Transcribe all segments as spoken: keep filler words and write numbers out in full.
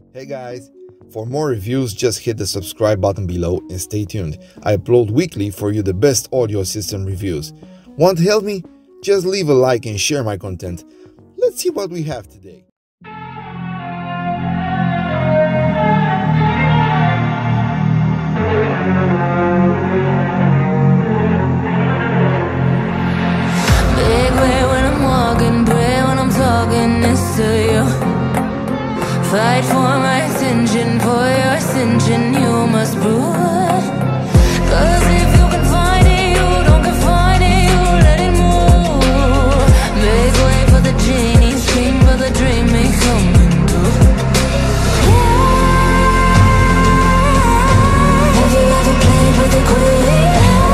Hey guys, for more reviews just hit the subscribe button below and stay tuned. I upload weekly for you the best audio system reviews. Want to help me? Just leave a like and share my content. Let's see what we have today. Big way when I'm walking, pray when I'm talking this to you. Fight for my attention, for your ascension, you must prove. Cause if you can find it, you don't confine it, you let it move. Make way for the genie, scream for the dream, may come true. Have you ever played with a queen?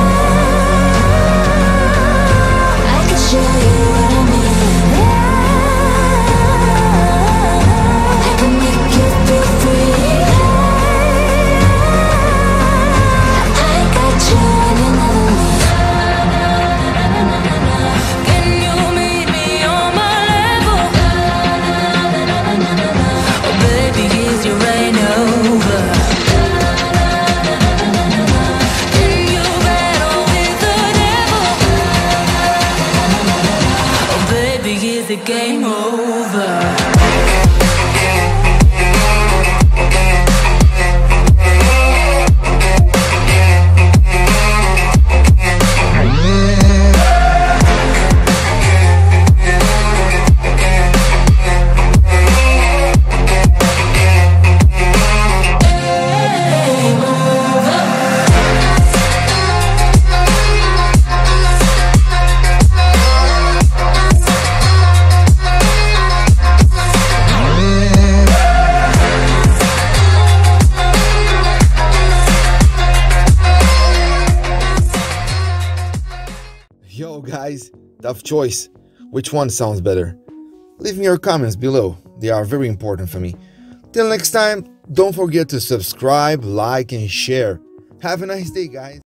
I can show you what I mean. Game over. Yo guys, tough choice. Which one sounds better? Leave me your comments below, they are very important for me. Till next time, don't forget to subscribe, like and share. Have a nice day guys.